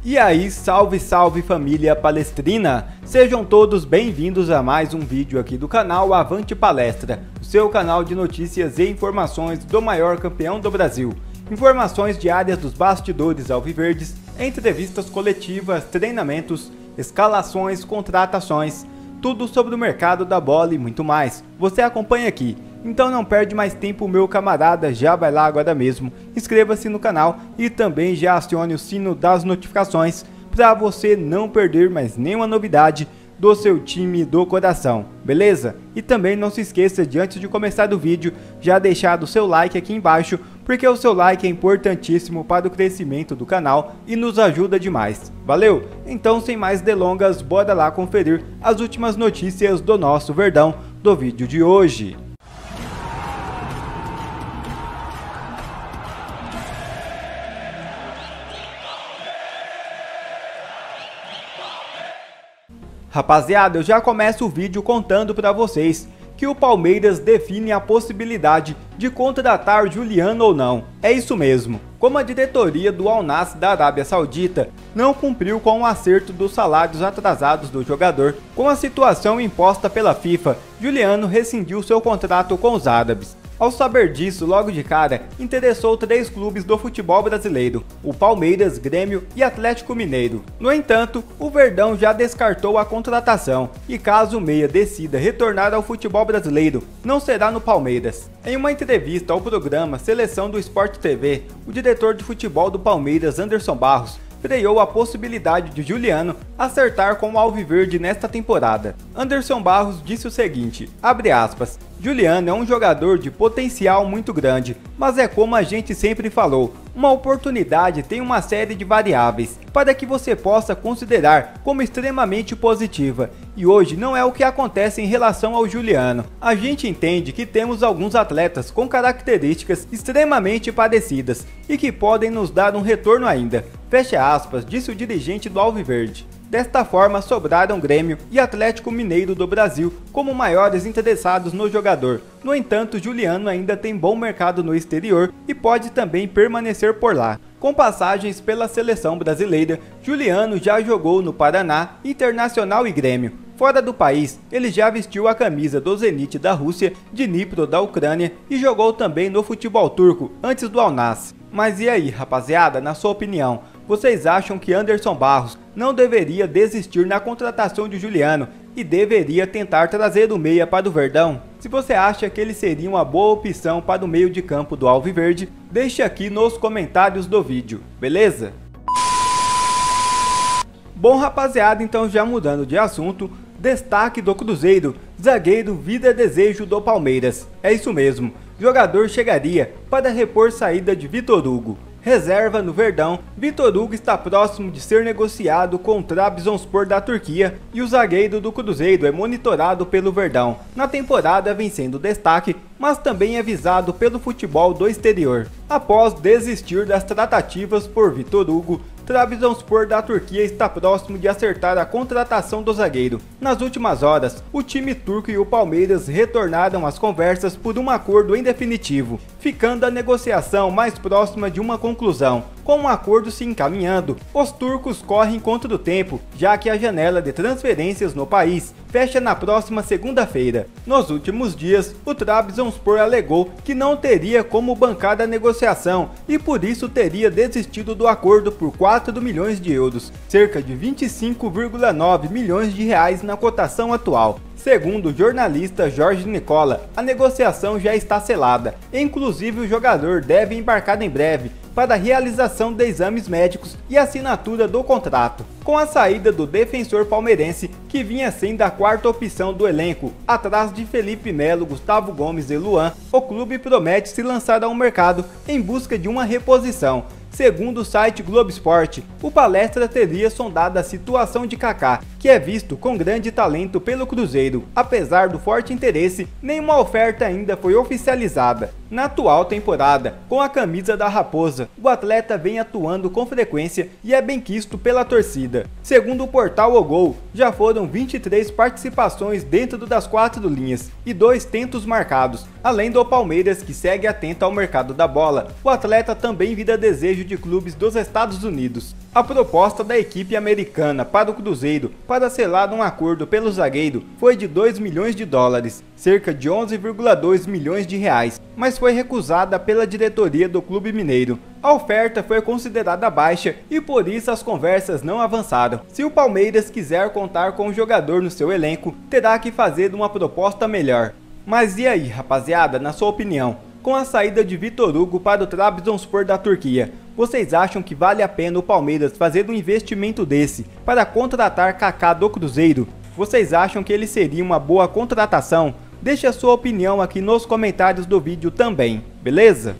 E aí, salve salve família palestrina! Sejam todos bem-vindos a mais um vídeo aqui do canal Avante Palestra, o seu canal de notícias e informações do maior campeão do Brasil. Informações diárias dos bastidores alviverdes, entrevistas coletivas, treinamentos, escalações, contratações, tudo sobre o mercado da bola e muito mais. Você acompanha aqui. Então não perde mais tempo, meu camarada, já vai lá agora mesmo, inscreva-se no canal e também já acione o sino das notificações para você não perder mais nenhuma novidade do seu time do coração, beleza? E também não se esqueça de, antes de começar o vídeo, já deixar o seu like aqui embaixo, porque o seu like é importantíssimo para o crescimento do canal e nos ajuda demais, valeu? Então sem mais delongas, bora lá conferir as últimas notícias do nosso Verdão do vídeo de hoje. Rapaziada, eu já começo o vídeo contando para vocês que o Palmeiras define a possibilidade de contratar Juliano ou não. É isso mesmo. Como a diretoria do Al Nassr da Arábia Saudita não cumpriu com o acerto dos salários atrasados do jogador, com a situação imposta pela FIFA, Juliano rescindiu seu contrato com os árabes. Ao saber disso, logo de cara, interessou 3 clubes do futebol brasileiro, o Palmeiras, Grêmio e Atlético Mineiro. No entanto, o Verdão já descartou a contratação e caso o meia decida retornar ao futebol brasileiro, não será no Palmeiras. Em uma entrevista ao programa Seleção do Sport TV, o diretor de futebol do Palmeiras, Anderson Barros, freou a possibilidade de Juliano acertar com o Alviverde nesta temporada. Anderson Barros disse o seguinte, abre aspas, Juliano é um jogador de potencial muito grande, mas é como a gente sempre falou, uma oportunidade tem uma série de variáveis para que você possa considerar como extremamente positiva, e hoje não é o que acontece em relação ao Juliano. A gente entende que temos alguns atletas com características extremamente parecidas e que podem nos dar um retorno ainda, fecha aspas, disse o dirigente do Alviverde. Desta forma, sobraram Grêmio e Atlético Mineiro do Brasil como maiores interessados no jogador. No entanto, Juliano ainda tem bom mercado no exterior e pode também permanecer por lá. Com passagens pela seleção brasileira, Juliano já jogou no Paraná, Internacional e Grêmio. Fora do país, ele já vestiu a camisa do Zenit da Rússia, de Dnipro da Ucrânia e jogou também no futebol turco antes do Al Nassr. Mas e aí, rapaziada, na sua opinião, vocês acham que Anderson Barros não deveria desistir na contratação de Juliano e deveria tentar trazer o meia para o Verdão? Se você acha que ele seria uma boa opção para o meio de campo do Alviverde, deixe aqui nos comentários do vídeo, beleza? Bom, rapaziada, então já mudando de assunto, destaque do Cruzeiro, zagueiro vira desejo do Palmeiras. É isso mesmo, jogador chegaria para repor saída de Vitor Hugo. Reserva no Verdão, Vitor Hugo está próximo de ser negociado com o Trabzonspor da Turquia e o zagueiro do Cruzeiro é monitorado pelo Verdão. Na temporada vem sendo destaque, mas também é visado pelo futebol do exterior. Após desistir das tratativas por Vitor Hugo, Trabzonspor da Turquia está próximo de acertar a contratação do zagueiro. Nas últimas horas, o time turco e o Palmeiras retornaram às conversas por um acordo em definitivo, ficando a negociação mais próxima de uma conclusão. Com o acordo se encaminhando, os turcos correm contra o tempo, já que a janela de transferências no país fecha na próxima segunda-feira. Nos últimos dias, o Trabzonspor alegou que não teria como bancar a negociação e por isso teria desistido do acordo por 4 milhões de euros, cerca de 25,9 milhões de reais na cotação atual. Segundo o jornalista Jorge Nicola, a negociação já está selada, inclusive o jogador deve embarcar em breve para a realização de exames médicos e assinatura do contrato. Com a saída do defensor palmeirense, que vinha sendo a quarta opção do elenco, atrás de Felipe Melo, Gustavo Gomes e Luan, o clube promete se lançar ao mercado em busca de uma reposição. Segundo o site Globo Esporte, o Palestra teria sondado a situação de Kaká, que é visto com grande talento pelo Cruzeiro. Apesar do forte interesse, nenhuma oferta ainda foi oficializada. Na atual temporada, com a camisa da Raposa, o atleta vem atuando com frequência e é bem quisto pela torcida. Segundo o portal O Gol, já foram 23 participações dentro das 4 linhas e 2 tentos marcados. Além do Palmeiras, que segue atento ao mercado da bola, o atleta também vira desejo de clubes dos Estados Unidos. A proposta da equipe americana para o Cruzeiro para selar um acordo pelo zagueiro foi de 2 milhões de dólares, cerca de 11,2 milhões de reais, mas foi recusada pela diretoria do clube mineiro. A oferta foi considerada baixa e por isso as conversas não avançaram. Se o Palmeiras quiser contar com o jogador no seu elenco, terá que fazer uma proposta melhor. Mas e aí, rapaziada, na sua opinião? Com a saída de Vitor Hugo para o Trabzonspor da Turquia, vocês acham que vale a pena o Palmeiras fazer um investimento desse para contratar Kaká do Cruzeiro? Vocês acham que ele seria uma boa contratação? Deixe a sua opinião aqui nos comentários do vídeo também, beleza?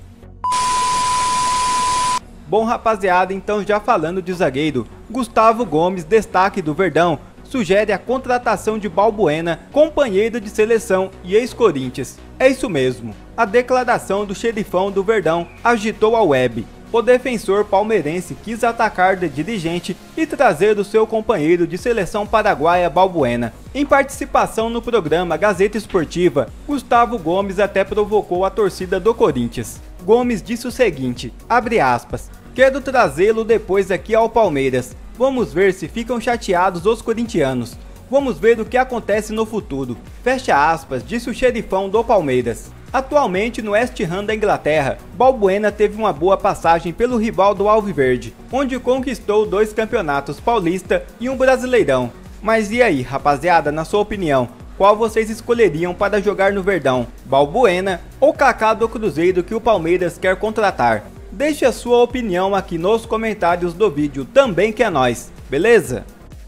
Bom, rapaziada, então já falando de zagueiro, Gustavo Gomes, destaque do Verdão, sugere a contratação de Balbuena, companheiro de seleção e ex-Corinthians. É isso mesmo, a declaração do xerifão do Verdão agitou a web. O defensor palmeirense quis atacar de dirigente e trazer o seu companheiro de seleção paraguaia Balbuena. Em participação no programa Gazeta Esportiva, Gustavo Gomes até provocou a torcida do Corinthians. Gomes disse o seguinte, abre aspas, quero trazê-lo depois aqui ao Palmeiras. Vamos ver se ficam chateados os corintianos. Vamos ver o que acontece no futuro. Fecha aspas, disse o xerifão do Palmeiras. Atualmente no West Ham da Inglaterra, Balbuena teve uma boa passagem pelo rival do Alviverde, onde conquistou 2 campeonatos paulista e um brasileirão. Mas e aí, rapaziada, na sua opinião, qual vocês escolheriam para jogar no Verdão? Balbuena ou Kaká do Cruzeiro que o Palmeiras quer contratar? Deixe a sua opinião aqui nos comentários do vídeo também, que é nóis, beleza?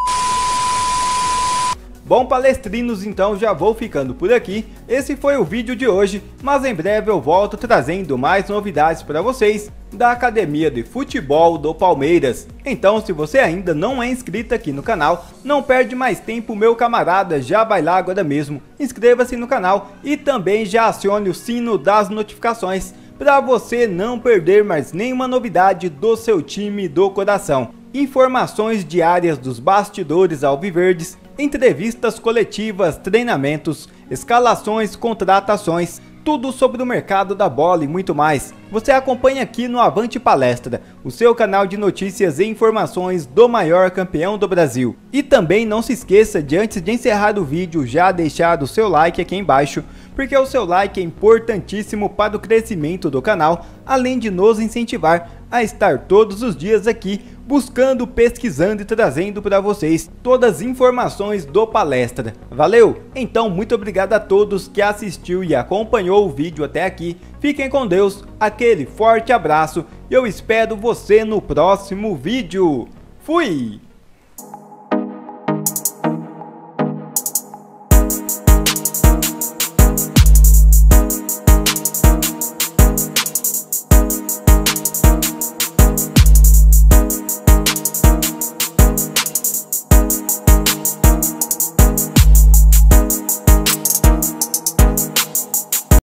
Bom, palestrinos, então já vou ficando por aqui. Esse foi o vídeo de hoje, mas em breve eu volto trazendo mais novidades para vocês da Academia de Futebol do Palmeiras. Então, se você ainda não é inscrito aqui no canal, não perde mais tempo, meu camarada, já vai lá agora mesmo, inscreva-se no canal e também já acione o sino das notificações para você não perder mais nenhuma novidade do seu time do coração. Informações diárias dos bastidores alviverdes, entrevistas coletivas, treinamentos, escalações, contratações, tudo sobre o mercado da bola e muito mais. Você acompanha aqui no Avante Palestra, o seu canal de notícias e informações do maior campeão do Brasil. E também não se esqueça de, antes de encerrar o vídeo, já deixar o seu like aqui embaixo, porque o seu like é importantíssimo para o crescimento do canal, além de nos incentivar a estar todos os dias aqui buscando, pesquisando e trazendo para vocês todas as informações do Palestra. Valeu? Então muito obrigado a todos que assistiu e acompanhou o vídeo até aqui. Fiquem com Deus, aquele forte abraço e eu espero você no próximo vídeo. Fui!